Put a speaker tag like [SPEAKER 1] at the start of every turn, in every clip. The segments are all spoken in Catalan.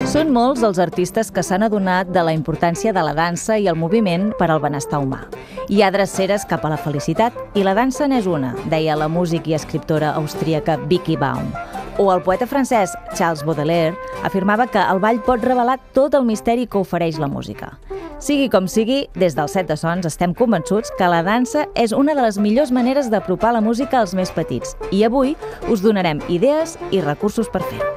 [SPEAKER 1] Són molts els artistes que s'han adonat de la importància de la dansa i el moviment per al benestar humà. Hi ha dreceres cap a la felicitat i la dansa n'és una, deia la músic i escriptora austríaca Vicky Baum. O el poeta francès Charles Baudelaire afirmava que el ball pot revelar tot el misteri que ofereix la música. Sigui com sigui, des del Set de Sons estem convençuts que la dansa és una de les millors maneres d'apropar la música als més petits i avui us donarem idees i recursos per fer-ho.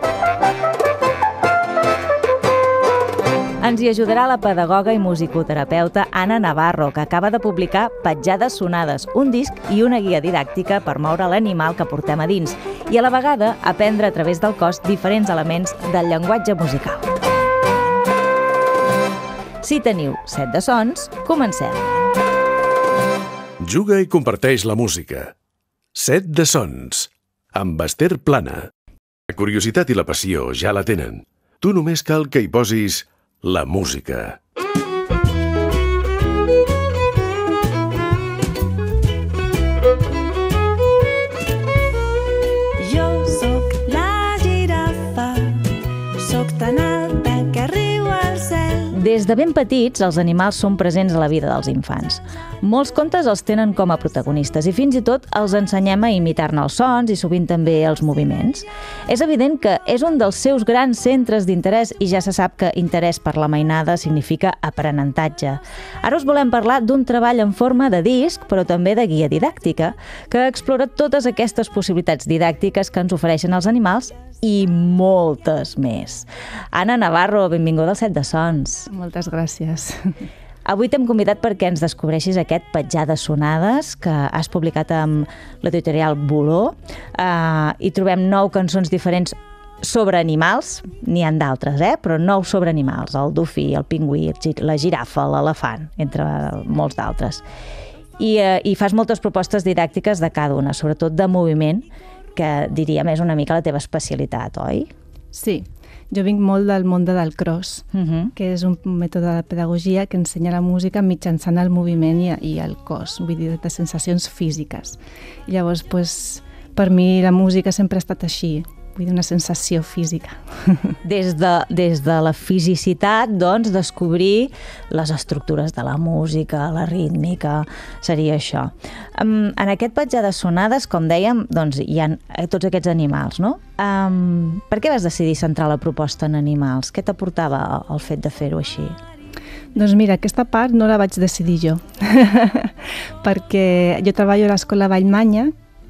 [SPEAKER 1] Ens hi ajudarà la pedagoga i musicoterapeuta Anna Navarro, que acaba de publicar Petjades sonades, un disc i una guia didàctica per moure l'animal que portem a dins i a la vegada aprendre a través del cos diferents elements del llenguatge musical. Si teniu Set de Sons, comencem.
[SPEAKER 2] Juga i comparteix la música. Set de Sons, amb Esther Plana. La curiositat i la passió ja la tenen. Tu només cal que hi posis la música.
[SPEAKER 3] Jo sóc la girafa, sóc tan alta que arribo al cel.
[SPEAKER 1] Des de ben petits, els animals són presents a la vida dels infants. Molts contes els tenen com a protagonistes i fins i tot els ensenyem a imitar-ne els sons i sovint també els moviments. És evident que és un dels seus grans centres d'interès i ja se sap que interès per la mainada significa aprenentatge. Ara us volem parlar d'un treball en forma de disc, però també de guia didàctica, que explora totes aquestes possibilitats didàctiques que ens ofereixen els animals i moltes més. Anna Navarro, benvinguda al Set de Sons.
[SPEAKER 4] Moltes gràcies.
[SPEAKER 1] Avui t'hem convidat perquè ens descobreixis aquest Petjades sonades que has publicat amb l'editorial Boló i trobem 9 cançons diferents sobre animals, n'hi ha d'altres, però 9 sobre animals, el dofí, el pingüí, la girafa, l'elefant, entre molts d'altres. I fas moltes propostes didàctiques de cada una, sobretot de moviment, que diríem és una mica la teva especialitat, oi?
[SPEAKER 4] Sí, jo vinc molt del món del cross, que és un mètode de pedagogia que ensenya la música mitjançant el moviment i el cos, vull dir, de sensacions físiques. I llavors, per mi la música sempre ha estat així, vull dir, una sensació física.
[SPEAKER 1] Des de la fisicitat, doncs, descobrir les estructures de la música, la rítmica, seria això. En aquest Petjades sonades, com dèiem, doncs, hi ha tots aquests animals, no? Per què vas decidir centrar la proposta en animals? Què t'aportava el fet de fer-ho així?
[SPEAKER 4] Doncs mira, aquesta part no la vaig decidir jo, perquè jo treballo a l'Escola Vallmanya,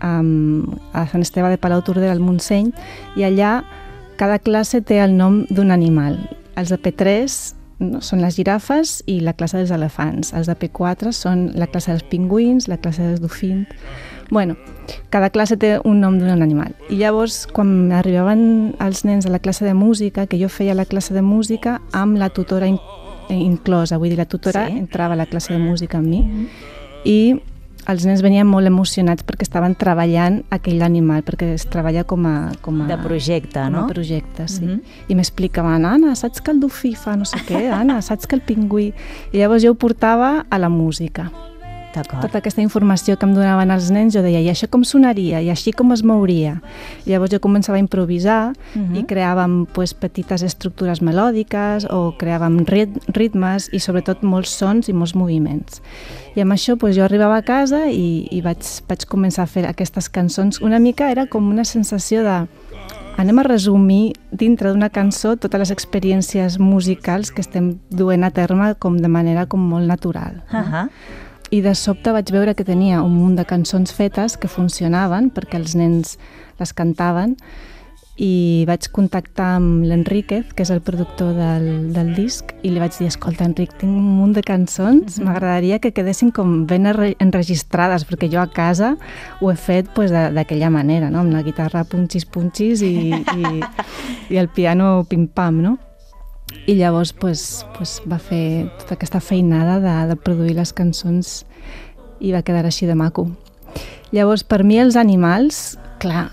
[SPEAKER 4] a Sant Esteve de Palautordera al Montseny, i allà cada classe té el nom d'un animal. Els de P3 són les girafes i la classe dels elefants. Els de P4 són la classe dels pingüins, la classe dels dofins. Bueno, cada classe té un nom d'un animal. I llavors, quan arribaven els nens a la classe de música, que jo feia la classe de música amb la tutora inclosa, vull dir, la tutora entrava a la classe de música amb mi, i els nens venien molt emocionats perquè estaven treballant aquell animal, perquè es treballa com a
[SPEAKER 1] de projecte, no?
[SPEAKER 4] Com a projecte, sí. I m'explicaven, Anna, saps que el dofí fa no sé què? Anna, saps que el pingüí? I llavors jo ho portava a la música. Tota aquesta informació que em donaven els nens, jo deia, i això com sonaria? I així com es mouria? I llavors jo començava a improvisar i creàvem petites estructures melòdiques o creàvem ritmes i sobretot molts sons i molts moviments. I amb això jo arribava a casa i vaig començar a fer aquestes cançons. Una mica era com una sensació de anem a resumir dintre d'una cançó totes les experiències musicals que estem duent a terme de manera molt natural. I de sobte vaig veure que tenia un munt de cançons fetes que funcionaven perquè els nens les cantaven i vaig contactar amb l'Enríquez, que és el productor del disc, i li vaig dir, escolta, Enric, tinc un munt de cançons, m'agradaria que quedessin com ben enregistrades, perquè jo a casa ho he fet d'aquella manera, no? Amb la guitarra punxis i el piano pim-pam, no? I llavors va fer tota aquesta feinada de produir les cançons i va quedar així de maco. Llavors, per mi els animals, clar,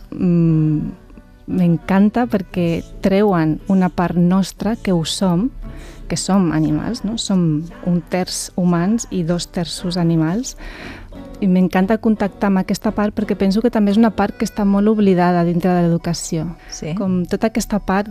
[SPEAKER 4] m'encanta perquè treuen una part nostra que ho som, que som animals, no? Som 1/3 humans i 2/3 animals, I m'encanta contactar amb aquesta part perquè penso que també és una part que està molt oblidada dintre de l'educació.
[SPEAKER 1] Sí.
[SPEAKER 4] Com tota aquesta part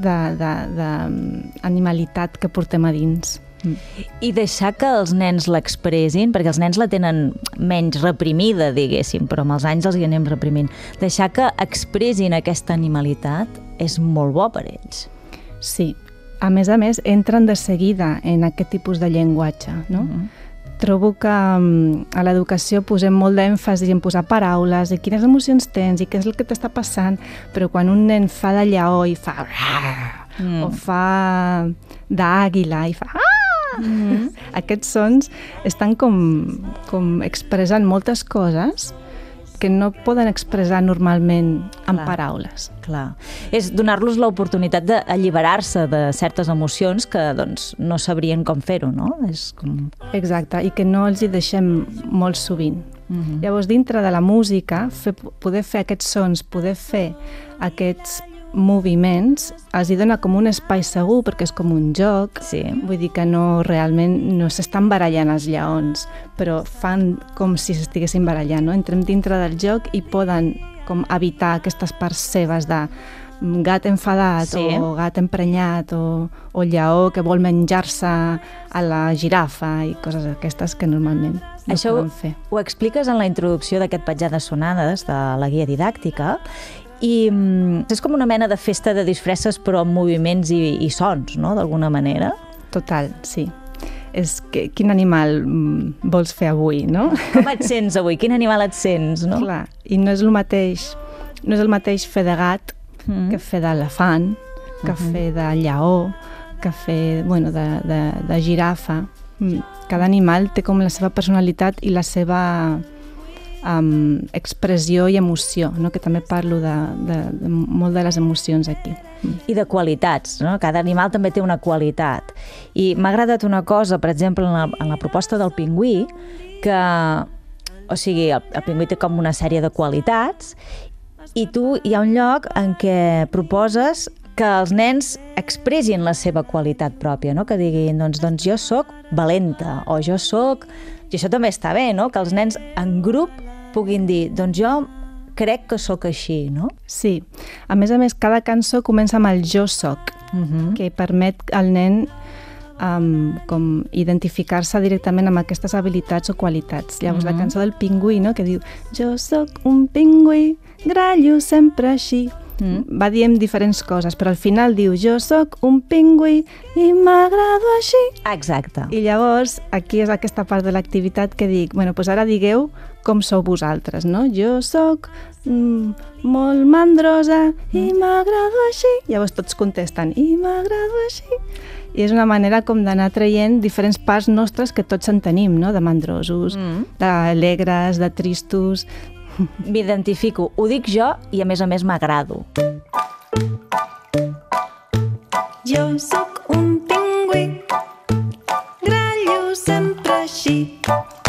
[SPEAKER 4] d'animalitat que portem a dins.
[SPEAKER 1] I deixar que els nens l'expressin, perquè els nens la tenen menys reprimida, diguéssim, però amb els anys els hi anem reprimint. Deixar que expressin aquesta animalitat és molt bo per ells.
[SPEAKER 4] Sí. A més, entren de seguida en aquest tipus de llenguatge, no? Trobo que a l'educació posem molt d'èmfasi en posar paraules i quines emocions tens i què és el que t'està passant, però quan un nen fa de lleó i fa o fa d'àguila i fa aquests sons estan com expressant moltes coses que no poden expressar normalment amb paraules.
[SPEAKER 1] Clar. És donar-los l'oportunitat d'alliberar-se de certes emocions que doncs, no sabrien com fer-ho, no? És com...
[SPEAKER 4] Exacte, i que no els hi deixem molt sovint. Llavors, dintre de la música, poder fer aquests sons, poder fer aquests moviments, els hi dona com un espai segur perquè és com un joc.
[SPEAKER 1] Sí.
[SPEAKER 4] Vull dir que realment no s'estan barallant els lleons, però fan com si s'estiguessin barallant, no? Entrem dintre del joc i poden com evitar aquestes parts seves de gat enfadat o gat emprenyat o lleó que vol menjar-se a la girafa i coses aquestes que normalment no poden fer.
[SPEAKER 1] Ho expliques en la introducció d'aquest petjar de sonades de la guia didàctica i és com una mena de festa de disfresses però amb moviments i sons, no?, d'alguna manera.
[SPEAKER 4] Total, sí. És que, quin animal vols fer avui, no?
[SPEAKER 1] Com et sents avui? Quin animal et sents, no?
[SPEAKER 4] Clar, i no és el mateix fer de gat que fer d'elefant, que fer de lleó, que fer, de girafa. Cada animal té com la seva personalitat i la seva expressió i emoció, no? Que també parlo de molt de les emocions aquí.
[SPEAKER 1] I de qualitats, no? Cada animal també té una qualitat. I m'ha agradat una cosa, per exemple, en la proposta del pingüí, que, o sigui, el pingüí té com una sèrie de qualitats i tu hi ha un lloc en què proposes que els nens expressin la seva qualitat pròpia, no? Que diguin, doncs jo sóc valenta, o jo sóc... I això també està bé, no? Que els nens en grup puguin dir, doncs jo crec que sóc així, no?
[SPEAKER 4] Sí. A més, cada cançó comença amb el jo soc, que permet al nen com identificar-se directament amb aquestes habilitats o qualitats. Llavors, la cançó del pingüí, no?, que diu jo sóc un pingüí, grallo sempre així. Va dient diferents coses, però al final diu jo sóc un pingüí i m'agrado així.
[SPEAKER 1] Exacte.
[SPEAKER 4] I llavors aquí és aquesta part de l'activitat que dic, doncs ara digueu com sou vosaltres, no? Jo sóc molt mandrosa i m'agrado així. Llavors tots contesten i m'agrado així. I és una manera com d'anar traient diferents parts nostres que tots en tenim, no? De mandrosos, d'alegres, de tristos.
[SPEAKER 1] M'identifico, ho dic jo i a més m'agrado.
[SPEAKER 3] Jo sóc un pingüí, grallo sempre així.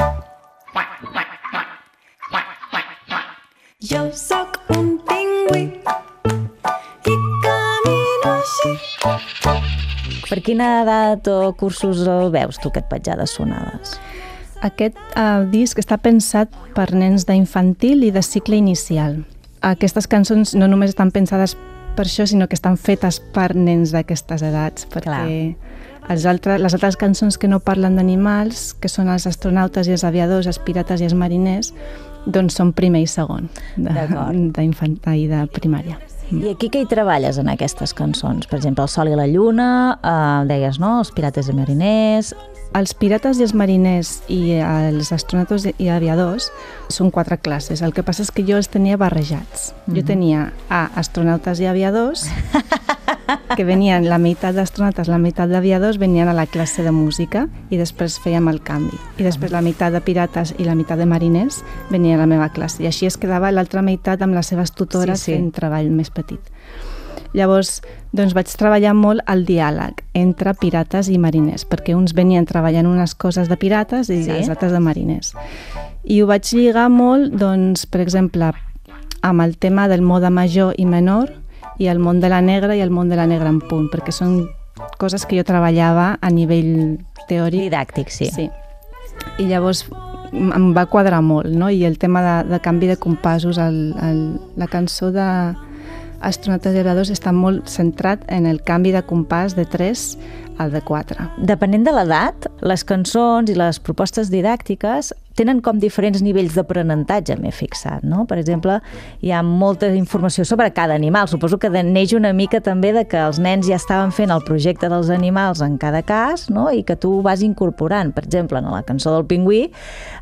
[SPEAKER 3] Jo sóc un pingüí i camino així.
[SPEAKER 1] Per quina edat o cursos el veus tu, aquest petjar de sonades?
[SPEAKER 4] Aquest disc està pensat per nens d'infantil i de cicle inicial. Aquestes cançons no només estan pensades per això, sinó que estan fetes per nens d'aquestes edats, perquè les altres cançons que no parlen d'animals, que són els astronautes i els aviadors, els pirates i els mariners, doncs són primer i segon, d'infantil i de primària.
[SPEAKER 1] I aquí què hi treballes en aquestes cançons? Per exemple, el sol i la lluna, deies, no?, els pirates i mariners...
[SPEAKER 4] Els pirates i els mariners i els astronautes i aviadors són 4 classes. El que passa és que jo els tenia barrejats. Jo tenia astronautes i aviadors, que venien la meitat d'astronautes, la meitat d'aviadors venien a la classe de música i després fèiem el canvi. I després la meitat de pirates i la meitat de mariners venien a la meva classe. I així es quedava l'altra meitat amb les seves tutores fent treball més petit. Llavors, doncs vaig treballar molt el diàleg entre pirates i mariners, perquè uns venien treballant unes coses de pirates i els altres de mariners. I ho vaig lligar molt, doncs, per exemple, amb el tema del mode major i menor i el món de la negra i el món de la negra en punt, perquè són coses que jo treballava a nivell teòric.
[SPEAKER 1] Didàctic, sí.
[SPEAKER 4] Sí. I llavors em va quadrar molt, no? I el tema de canvi de compassos, la cançó de Astronautes i Aviadors està molt centrat en el canvi de compàs de 3 al de 4.
[SPEAKER 1] Depenent de l'edat, les cançons i les propostes didàctiques tenen com diferents nivells d'aprenentatge, m'he fixat, no? Per exemple, hi ha molta informació sobre cada animal. Suposo que neix una mica també de que els nens ja estaven fent el projecte dels animals en cada cas, no? I que tu vas incorporant. Per exemple, en la cançó del pingüí,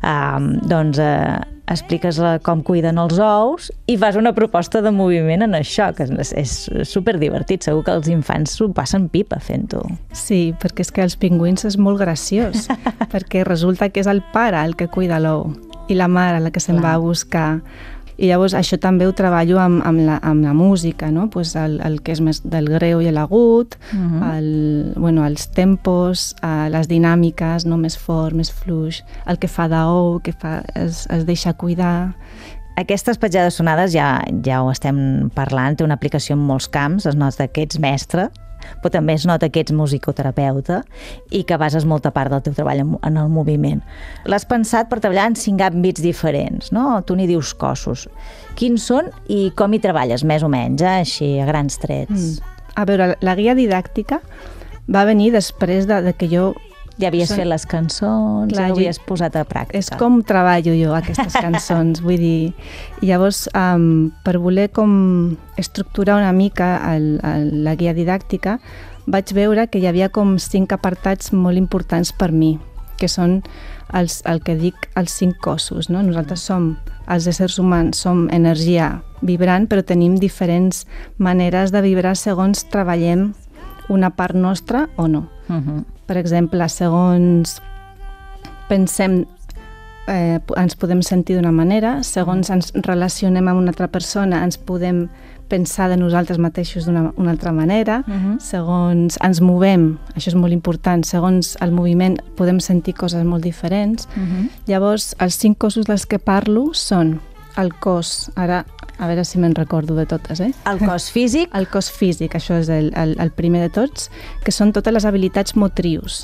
[SPEAKER 1] expliques com cuiden els ous i fas una proposta de moviment en això, que és superdivertit. Segur que els infants s'ho passen pipa fent-ho.
[SPEAKER 4] Sí, perquè és que els pingüins és molt graciós, perquè resulta que és el pare el que cuida l'ou i la mare la que se'n va a buscar. I llavors això també ho treballo amb la música, no? Pues el que és més del greu i l'agut, els tempos, les dinàmiques, no? Més fort, més fluix, el que fa d'ou, que es deixa cuidar.
[SPEAKER 1] Aquestes petjades sonades ja ho estem parlant, té una aplicació en molts camps, es nota que ets mestre, però també es nota que ets musicoterapeuta i que bases molta part del teu treball en el moviment. L'has pensat per treballar en 5 àmbits diferents, no? Tu n'hi dius cossos. Quins són i com hi treballes, més o menys, així, a grans trets?
[SPEAKER 4] A veure, la guia didàctica va venir després de que jo...
[SPEAKER 1] Ja havies fet les cançons, ja ho havies posat a pràctica.
[SPEAKER 4] És com treballo jo aquestes cançons, vull dir... I llavors, per voler com estructurar una mica la guia didàctica, vaig veure que hi havia com 5 apartats molt importants per mi, que són el que dic els 5 cossos, no? Nosaltres els éssers humans, som energia vibrant, però tenim diferents maneres de vibrar segons treballem una part nostra o no. Per exemple, segons pensem, ens podem sentir d'una manera, segons ens relacionem amb una altra persona, ens podem pensar de nosaltres mateixos d'una altra manera, segons ens movem, això és molt important, segons el moviment podem sentir coses molt diferents. Llavors, els 5 cossos dels que parlo són el cos, ara a veure si me'n recordo de totes,
[SPEAKER 1] El cos físic?
[SPEAKER 4] El cos físic, això és el primer de tots, que són totes les habilitats motrius.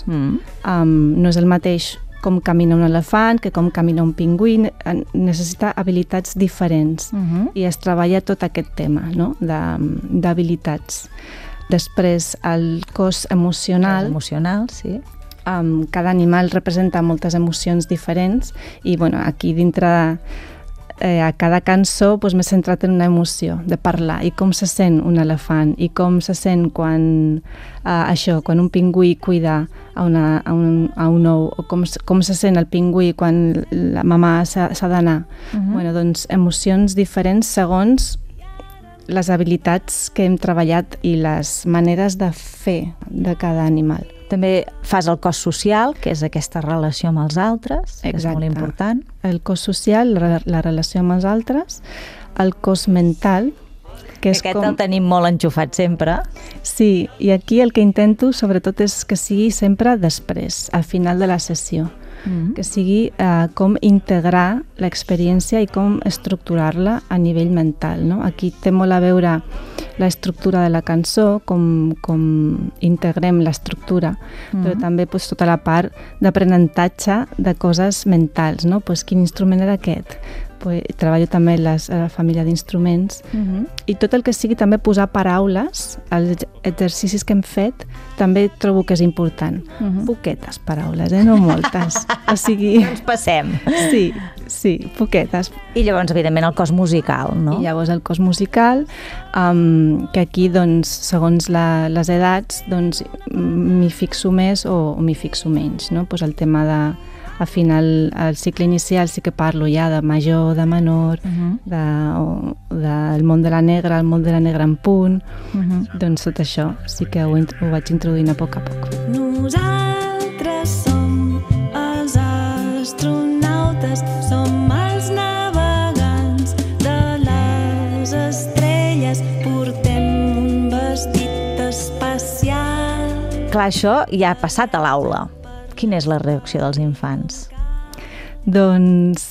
[SPEAKER 4] No és el mateix com camina un elefant que com camina un pingüí, necessita habilitats diferents i es treballa tot aquest tema, no? D'habilitats. Després, el cos emocional.
[SPEAKER 1] El emocional, sí.
[SPEAKER 4] Cada animal representa moltes emocions diferents i aquí dintre a cada cançó m'he centrat en una emoció de parlar i com se sent un elefant i com se sent quan un pingüí cuida a un ou o com se sent el pingüí quan la mamà s'ha d'anar. Doncs emocions diferents segons les habilitats que hem treballat i les maneres de fer de cada animal.
[SPEAKER 1] També fas el cos social, que és aquesta relació amb els altres, que és molt important.
[SPEAKER 4] El cos social, la relació amb els altres, el cos mental, que és
[SPEAKER 1] Aquest el tenim molt enxufat sempre.
[SPEAKER 4] Sí, i aquí el que intento sobretot és que sigui sempre després, al final de la sessió. Que sigui com integrar l'experiència i com estructurar-la a nivell mental, no? Aquí té molt a veure l'estructura de la cançó, com integrem l'estructura, però també tota la part d'aprenentatge de coses mentals, no? Quin instrument era aquest? Treballo també la família d'instruments i tot el que sigui també posar paraules als exercicis que hem fet també trobo que és important. Poquetes paraules, no moltes. O sigui...
[SPEAKER 1] Ens passem.
[SPEAKER 4] Sí, poquetes.
[SPEAKER 1] I llavors, evidentment, el cos musical, no?
[SPEAKER 4] I llavors el cos musical, que aquí, doncs, segons les edats, doncs, m'hi fixo més o m'hi fixo menys, no? El tema de... Al final, al cicle inicial sí que parlo ja de major, de menor, del món de la negra, el món de la negra en punt, doncs tot això sí que ho vaig introduint a poc a poc.
[SPEAKER 3] Nosaltres som els astronautes, som els navegants de les estrelles, portem un vestit especial.
[SPEAKER 1] Clar, això ja ha passat a l'aula. Quina és la reacció dels infants?
[SPEAKER 4] Doncs,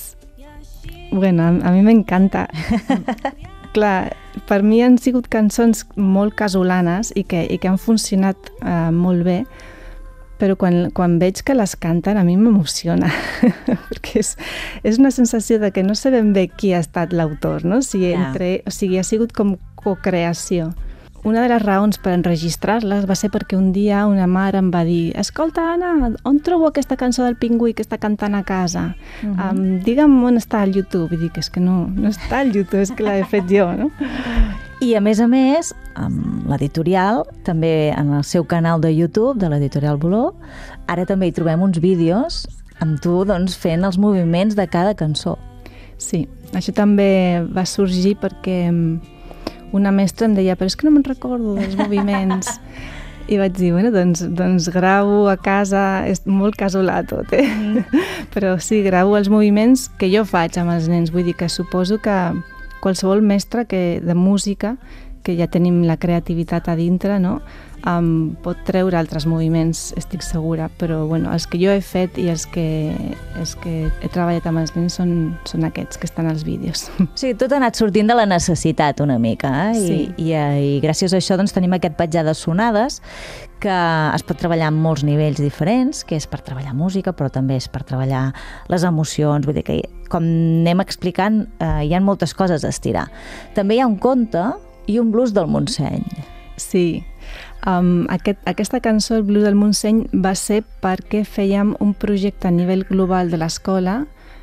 [SPEAKER 4] a mi m'encanta. Clar, per mi han sigut cançons molt casolanes i que han funcionat molt bé, però quan veig que les canten a mi m'emociona, perquè és una sensació de que no sé ben bé qui ha estat l'autor, no? O sigui, ha sigut com cocreació. Una de les raons per enregistrar-les va ser perquè un dia una mare em va dir: escolta, Anna, on trobo aquesta cançó del Pingüí que està cantant a casa? Digue'm on està al YouTube. I dic, és que no està al YouTube, és que l'he fet jo, no?
[SPEAKER 1] I a més, amb l'editorial, també en el seu canal de YouTube, de l'editorial Boló, ara també hi trobem uns vídeos amb tu doncs, fent els moviments de cada cançó.
[SPEAKER 4] Sí, això també va sorgir perquè una mestra em deia, però és que no me'n recordo dels moviments. I vaig dir, bueno, doncs gravo a casa, és molt casolà tot, Però sí, gravo els moviments que jo faig amb els nens. Vull dir que suposo que qualsevol mestre de música, que ja tenim la creativitat a dintre, no? Pot treure altres moviments, estic segura, però bueno, els que jo he fet i els que he treballat amb els nens són aquests que estan als vídeos.
[SPEAKER 1] Sí, tot ha anat sortint de la necessitat una mica,
[SPEAKER 4] Sí.
[SPEAKER 1] I gràcies a això doncs, tenim aquest petjar de sonades que es pot treballar en molts nivells diferents, que és per treballar música, però també és per treballar les emocions, vull dir que com anem explicant hi ha moltes coses a estirar. També hi ha un conte i un blues del Montseny.
[SPEAKER 4] Sí, aquesta cançó, el Blues del Montseny, va ser perquè fèiem un projecte a nivell global de l'escola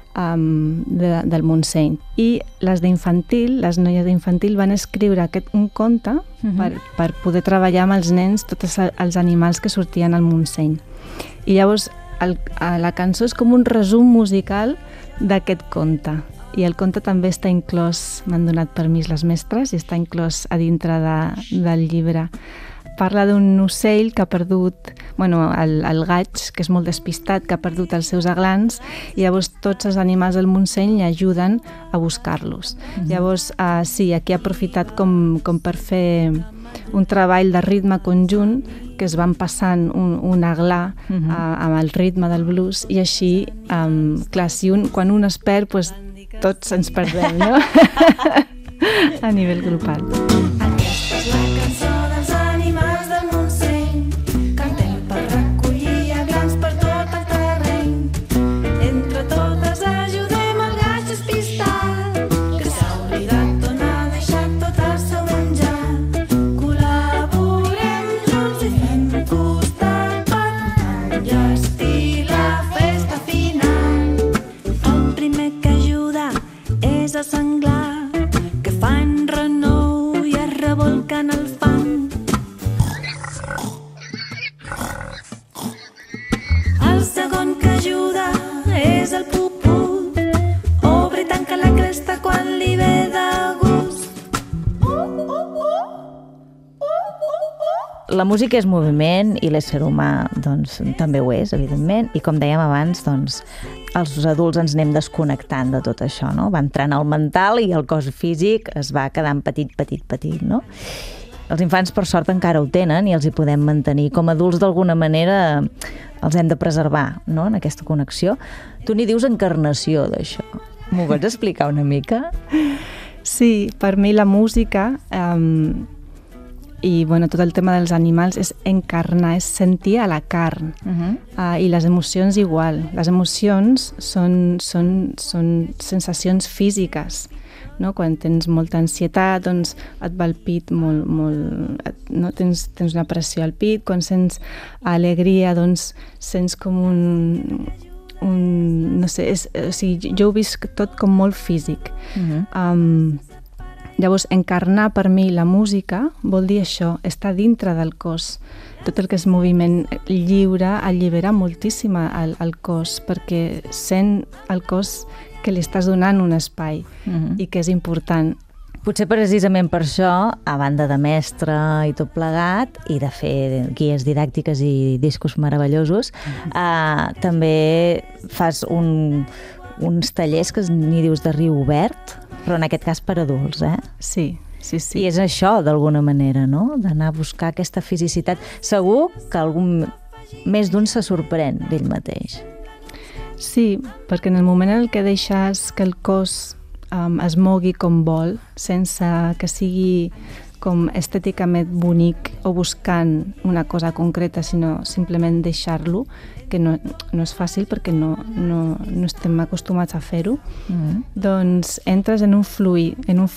[SPEAKER 4] del Montseny. I les d'infantil, les noies d'infantil, van escriure un conte per poder treballar amb els nens tots els animals que sortien al Montseny. I llavors la cançó és com un resum musical d'aquest conte. I el conte també està inclòs, m'han donat permís les mestres, i està inclòs a dintre del llibre. Parla d'un ocell que ha perdut, el gaig, que és molt despistat, que ha perdut els seus aglans, i llavors tots els animals del Montseny li ajuden a buscar-los. Llavors, sí, aquí ha aprofitat com per fer un treball de ritme conjunt, que es van passant un aglà amb el ritme del blues, i així, clar, quan un es perd, doncs tots ens perdem, no? A nivell global.
[SPEAKER 3] Aquesta és la cançó dels animals del Montseny. Cantem per recollir aglans per tot el terreny. Entre totes ajudem el gaig despistat, que s'ha oblidat on ha deixat tot el seu menjar. Col·laborem junts i fem costat per enllestir la festa final. El primer que ajuda és el senglar, que fa enrenou i es rebolca en el fang. El segon que ajuda és el puput, obre i tanca la cresta quan li ve de gust.
[SPEAKER 1] La música és moviment i l'ésser humà doncs, també ho és, evidentment, i com dèiem abans, doncs, els adults ens anem desconnectant de tot això, no? Va entrant al mental i el cos físic es va quedant petit, no? Els infants, per sort, encara ho tenen i els hi podem mantenir. Com a adults, d'alguna manera, els hem de preservar, no?, en aquesta connexió. Tu n'hi dius encarnació, d'això. M'ho pots explicar una mica?
[SPEAKER 4] Sí, per mi la música i tot el tema dels animals és encarnar, és sentir a la carn. I les emocions igual. Les emocions són sensacions físiques, no? Quan tens molta ansietat, doncs et va el pit molt, no? Tens una pressió al pit. Quan sents alegria, doncs sents com no sé, o sigui, jo ho visc tot com molt físic. Llavors, encarnar per mi la música vol dir això, estar dintre del cos. Tot el que és moviment lliure allibera moltíssim el cos, perquè sent el cos que li estàs donant un espai i que és important.
[SPEAKER 1] Potser precisament per això, a banda de mestre i tot plegat, i de fer guies didàctiques i discos meravellosos, també fas uns tallers que n'hi dius de riu obert, però en aquest cas per adults,
[SPEAKER 4] Sí.
[SPEAKER 1] I és això, d'alguna manera, no?, d'anar a buscar aquesta fisicitat. Segur que més d'un se sorprèn d'ell mateix.
[SPEAKER 4] Sí, perquè en el moment en què deixes que el cos es mogui com vol, sense que sigui com estèticament bonic o buscant una cosa concreta, sinó simplement deixar-lo, que no és fàcil perquè no estem acostumats a fer-ho, doncs entres en un fluir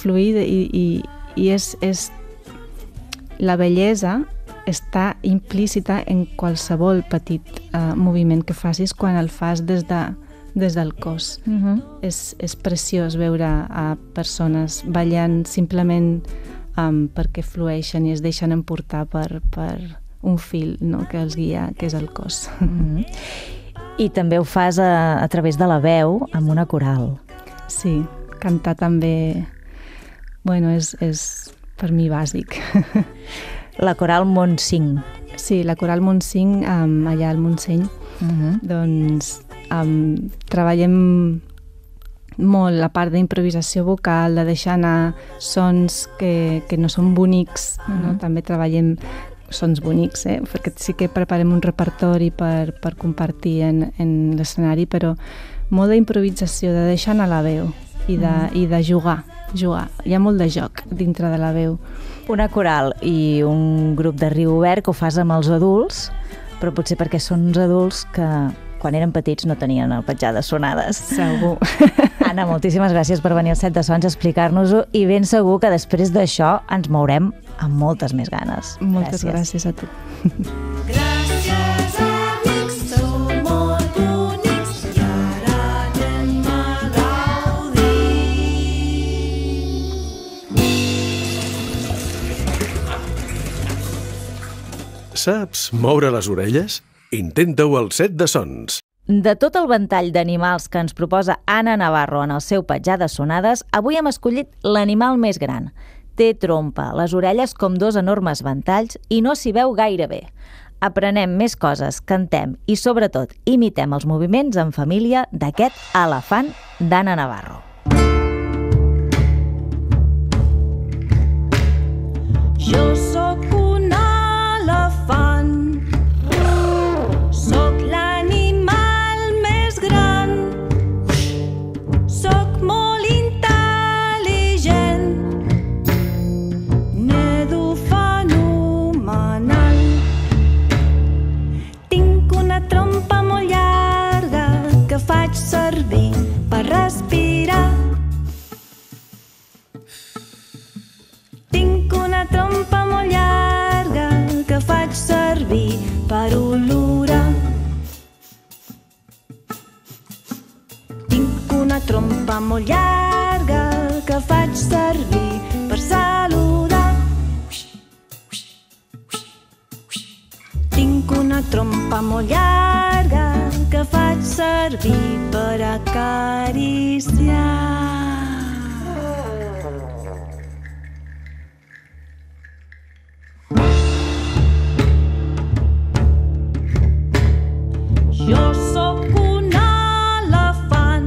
[SPEAKER 4] i és la bellesa està implícita en qualsevol petit moviment que facis quan el fas des del cos. És preciós veure a persones ballant simplement perquè flueixen i es deixen emportar per un fil, no?, que els guia, que és el cos.
[SPEAKER 1] I també ho fas a través de la veu, amb una coral.
[SPEAKER 4] Sí, cantar també, bueno, és per mi bàsic.
[SPEAKER 1] La coral Montseny.
[SPEAKER 4] Sí, la coral Montseny, allà al Montseny, doncs treballem molt la part d'improvisació vocal, de deixar anar sons que no són bonics, no? També treballem sons bonics, perquè sí que preparem un repertori per compartir en l'escenari, però molt d'improvisació, de deixar anar la veu i de jugar. Hi ha molt de joc dintre de la veu.
[SPEAKER 1] Una coral i un grup de Riu Obert que ho fas amb els adults, però potser perquè són uns adults que quan eren petits no tenien el petjar de sonades.
[SPEAKER 4] Segur.
[SPEAKER 1] Anna, moltíssimes gràcies per venir al Set de Sons a explicar-nos-ho i ben segur que després d'això ens mourem amb moltes més ganes.
[SPEAKER 4] Moltes gràcies a tu.
[SPEAKER 3] Gràcies, amics, sou molt bonics i ara anem a gaudir.
[SPEAKER 2] Saps moure les orelles? Intenta-ho al Set de Sons.
[SPEAKER 1] De tot el ventall d'animals que ens proposa Anna Navarro en el seu petjar de sonades, avui hem escollit l'animal més gran. Té trompa, les orelles com dos enormes ventalls i no s'hi veu gaire bé. Aprenem més coses, cantem i, sobretot, imitem els moviments en família d'aquest elefant d'Anna Navarro.
[SPEAKER 3] Jo sóc un elefant, sóc l'animal més gran, sóc molt intel·ligent, nedo fenomenal. Tinc una trompa molt llarga que faig servir per respirar. Tinc una trompa molt llarga que faig servir per olorar. Tinc una trompa molt llarga que faig servir per saludar. Tinc una trompa molt llarga que faig servir per acariciar. Jo sóc un elefant,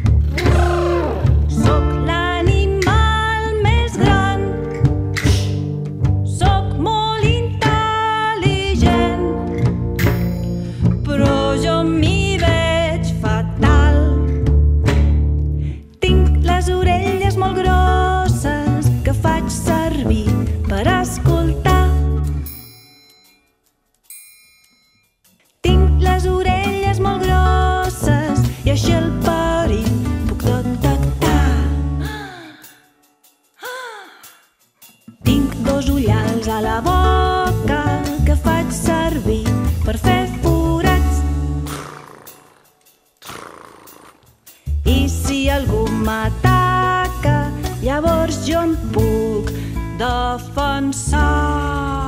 [SPEAKER 3] sóc l'animal més gran, sóc molt intel·ligent, però jo m'hi veig fatal. Tinc les orelles molt grosses que faig servir per escoltar. Tinc les orelles molt grosses i així el perill puc detectar. Tinc dos ullals a la boca que faig servir per fer forats. I si algú m'ataca, llavors jo em puc defensar.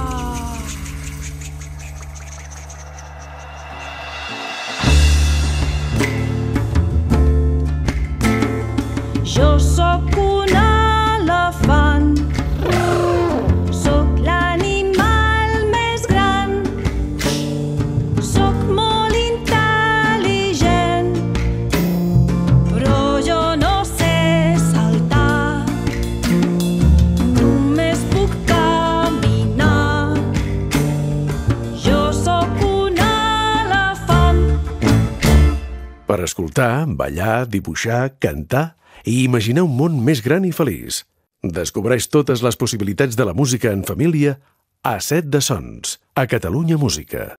[SPEAKER 3] Jo sóc un elefant, sóc l'animal més gran, sóc molt intel·ligent, però jo no sé saltar, només puc caminar. Jo sóc un elefant.
[SPEAKER 2] Per escoltar, ballar, dibuixar, cantar i imaginar un món més gran i feliç. Descobreix totes les possibilitats de la música en família a Set de Sons, a Catalunya Música.